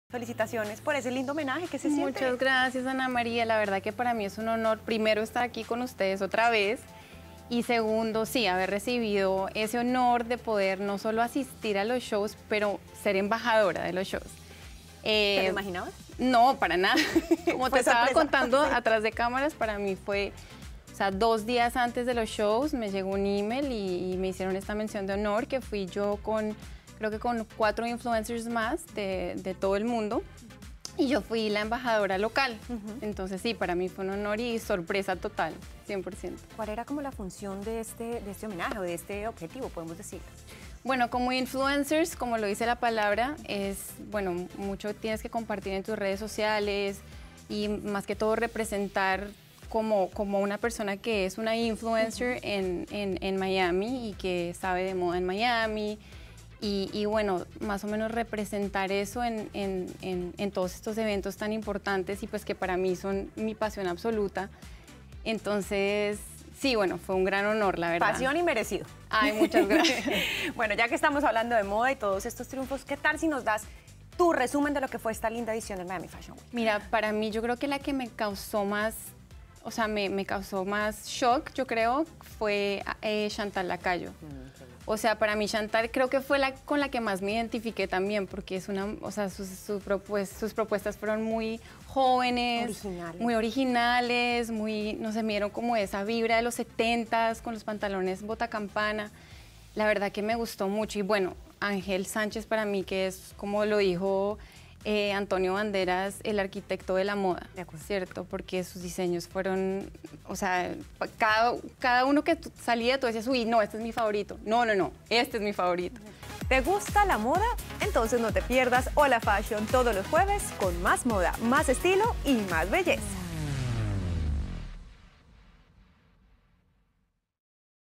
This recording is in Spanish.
Felicitaciones por ese lindo homenaje que se siente. Muchas gracias, Ana María. La verdad que para mí es un honor, primero, estar aquí con ustedes otra vez. Y segundo, sí, haber recibido ese honor de poder no solo asistir a los shows, pero ser embajadora de los shows. ¿Te lo imaginabas? No, para nada. Como te estaba sorpresa. contando atrás de cámaras, para mí fue, o sea, 2 días antes de los shows me llegó un email y me hicieron esta mención de honor, que fui yo con, creo que con 4 influencers más de todo el mundo. Y yo fui la embajadora local. Entonces sí, para mí fue un honor y sorpresa total, 100%. ¿Cuál era como la función de este homenaje o de este objetivo, podemos decir? Bueno, como influencers, como lo dice la palabra, es, bueno, mucho tienes que compartir en tus redes sociales y más que todo representar como una persona que es una influencer en Miami y que sabe de moda en Miami. Y bueno, más o menos representar eso en todos estos eventos tan importantes y pues que para mí son mi pasión absoluta. Entonces, sí, bueno, fue un gran honor, la verdad. Pasión y merecido. Ay, muchas gracias. Bueno, ya que estamos hablando de moda y todos estos triunfos, ¿qué tal si nos das tu resumen de lo que fue esta linda edición del Miami Fashion Week? Mira, para mí yo creo que la que me causó más, o sea, me causó más shock, yo creo, fue Chantal Lacayo. O sea, para mí Chantal creo que fue la con la que más me identifiqué también, porque es una, o sea, sus propuestas fueron muy jóvenes, muy originales, muy, no sé, me dieron como esa vibra de los 70s con los pantalones bota campana. La verdad que me gustó mucho. Y bueno, Ángel Sánchez para mí, que es como lo dijo Antonio Banderas, el arquitecto de la moda, ¿cierto? Porque sus diseños fueron, o sea, cada uno que salía, tú decías, uy, no, este es mi favorito. No, no, no, este es mi favorito. ¿Te gusta la moda? Entonces no te pierdas Hola Fashion todos los jueves con más moda, más estilo y más belleza.